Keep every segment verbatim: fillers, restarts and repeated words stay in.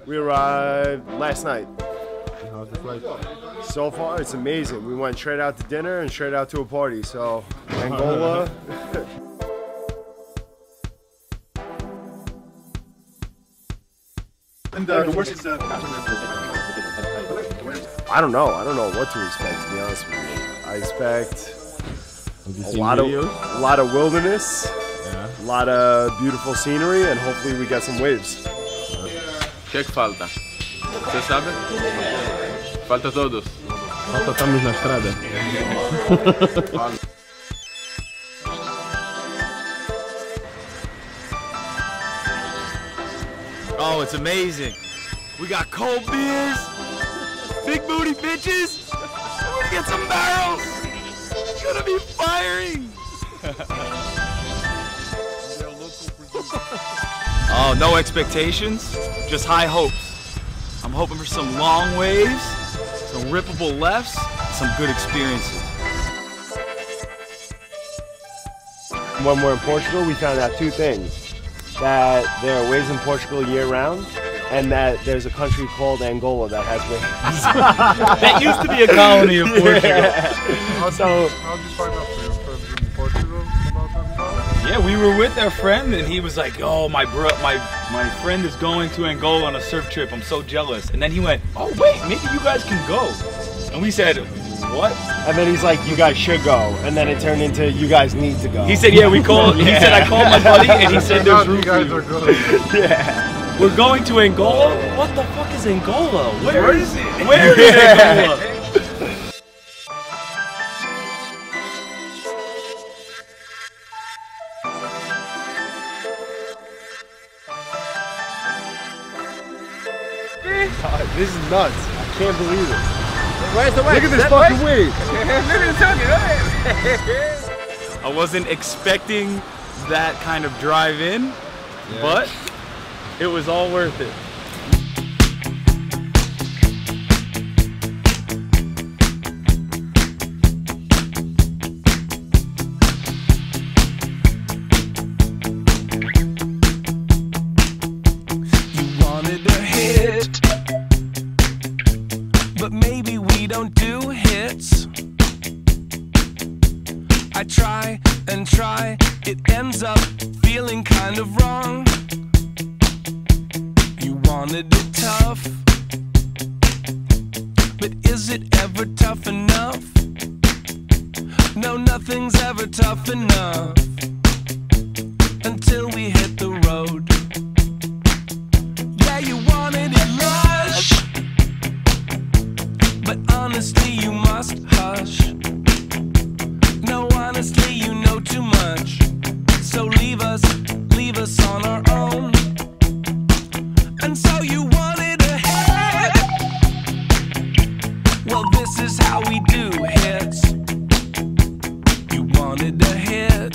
We arrived last night. How's the flight? So far, it's amazing. We went straight out to dinner and straight out to a party. So, Angola. And uh, the worst is uh, I don't know. I don't know what to expect, to be honest with you. I expect a lot of a lot of wilderness, yeah. a lot of beautiful scenery, and hopefully we get some waves. Que é que falta? Você sabe? Falta todos. Falta estamos na estrada. Oh, it's amazing. We got cold beers, big booty bitches. We're gonna get some barrels. It's gonna be firing. Oh, no expectations, just high hopes. I'm hoping for some long waves, some rippable lefts, some good experiences. When we're in Portugal, we found out two things. That there are waves in Portugal year-round, and that there's a country called Angola that has waves. That used to be a colony of Portugal. Yeah. So, how did you find out your friends in Portugal about Angola? Yeah, we were with our friend, and he was like, "Oh, my bro, my my friend is going to Angola on a surf trip. I'm so jealous." And then he went, "Oh wait, maybe you guys can go." And we said, "What?" And then he's like, "You guys should go." And then it turned into, "You guys need to go." He said, "Yeah, we called." He said, "I called my buddy," and he said, "There's room you for guys you." are good. Yeah. We're going to Angola? What the fuck is Angola? Where, Where is it? Where is Angola? God, this is nuts. I can't believe it. Where's the wave? Look at this fucking wave. I wasn't expecting that kind of drive in, yeah. But it was all worth it. You wanted a hit, but maybe we don't do hits. I try and try, it ends up feeling kind of wrong. You wanted it tough, but is it ever tough enough? No, nothing's ever tough enough until we hit the road. Yeah, you wanted it lush, but honestly you must hush. No, honestly, you know too much. So leave us, leave us on our own. And so you wanted a hit. Well, this is how we do hits. You wanted a hit,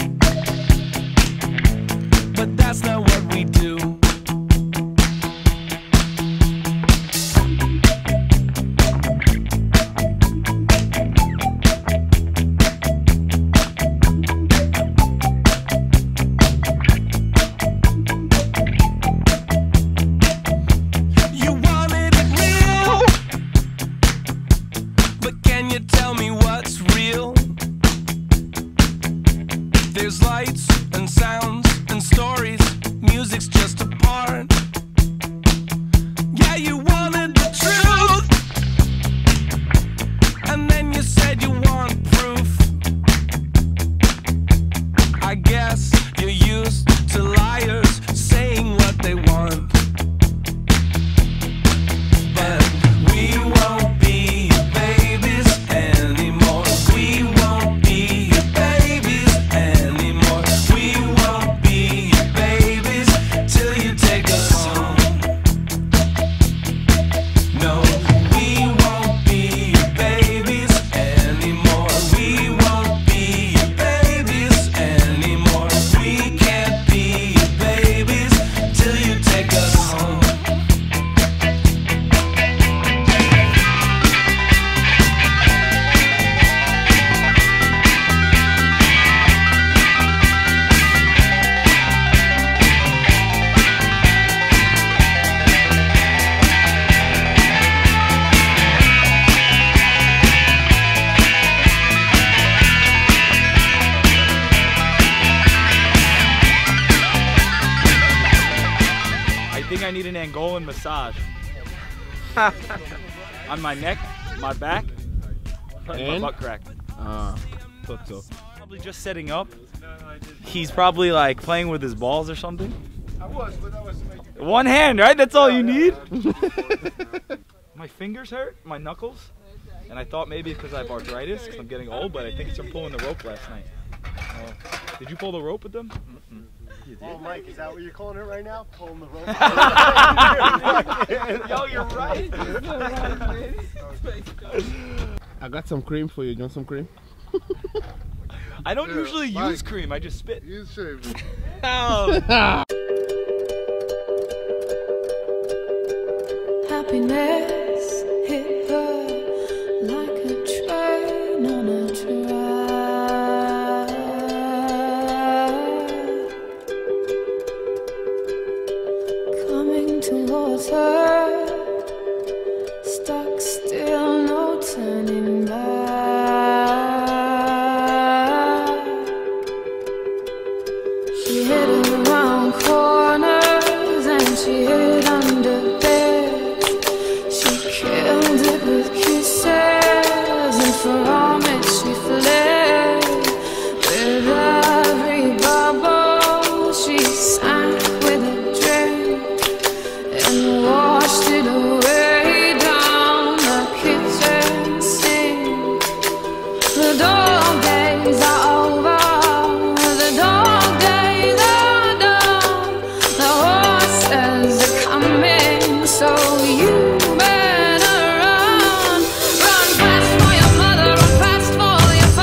but that's not what we do. There's lights and sounds and stories, music's just a part. Yeah, you wanted the truth, and then you said you want proof. I guess you're used to liars saying what they want. But we won't be your babies anymore. We won't be your babies anymore. Angolan massage. On my neck, my back, and my butt crack. Ah, thought so. Probably just setting up. He's probably like playing with his balls or something. I was, but that was One hand, right? That's all you need. My fingers hurt, my knuckles, and I thought maybe it's because I have arthritis because I'm getting old, but I think it's from pulling the rope last night. Uh, did you pull the rope with them? Mm-mm. You did? Oh, Mike, is that what you're calling it right now? Pulling the rope? Yo, you're right. I got some cream for you. You want some cream? I don't Yeah, usually Mike. use cream. I just spit. You should. Happiness hit her like a train on a track. Coming towards her, stuck still, no turning back. She hid around corners and she hid under beds. She killed it with kisses, and from it she fled. With every bubble she sank with a drink and washed it away down the kitchen sink. The dog days are over, the dog days are done. The horses are coming, so you better run. Run fast for your mother, run fast for your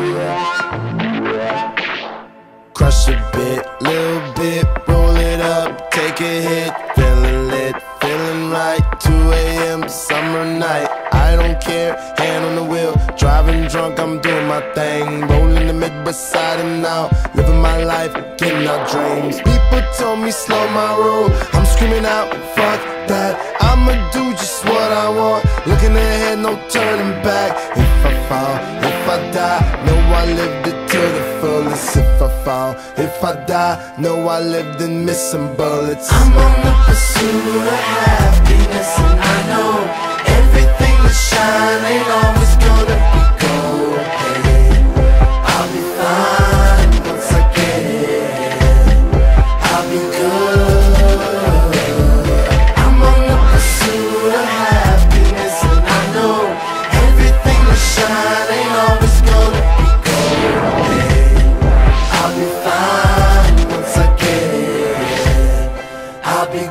Crush a bit, little bit, roll it up, take a hit. Feeling lit, feeling right, two A M summer night. I don't care, hand on the wheel, driving drunk, I'm doing my thing. Rolling the mid beside and now, living my life, getting out dreams. People told me slow my roll, I'm screaming out, fuck that. I'ma do just what I want, looking ahead, no turning back. If I fall, if I die, know I lived it to the fullest. If I fall, if I die, know I lived in missing bullets. I'm on the pursuit of happiness, and I know everything that shine ain't always gonna be gold. Hey, I'll be fine once I get it. I'll be good. I'm on the pursuit of happiness, and I know everything that shine ain't always gonna be gold. Hey, I'll be fine once I get it. I'll be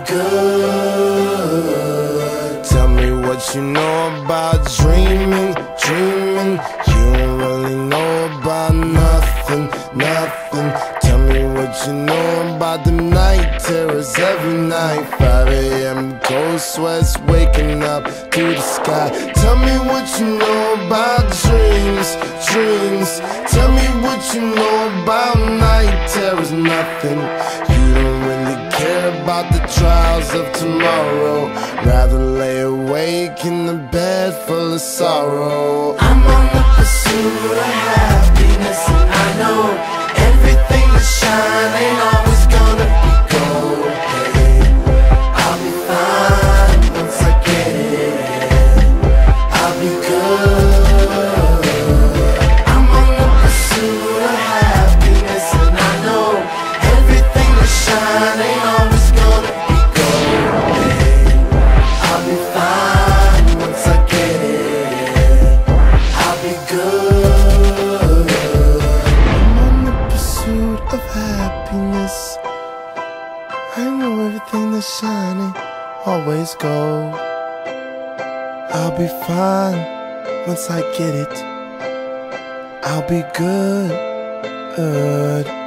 good. Tell me what you know about dreaming, dreaming. You don't really know about nothing, nothing. Tell me what you know about the night terrors every night. Five A M cold sweats waking up to the sky. Tell me what you know about dreams, dreams. Tell me what you know about night terrors, nothing. You don't really care about the trials of tomorrow, rather lay awake in the bed full of sorrow. I'm on the pursuit of happiness, and I know everything that shine ain't always gonna be gold. Hey, I'll be fine once I get it. I'll be good. I'm on the pursuit of happiness, and I know everything that shine ain't always gonna be gold. Hey, I'll be fine once I get it. I'll be good. I'm on the pursuit of happiness. I know everything that's shining always gold. I'll be fine once I get it. I'll be good.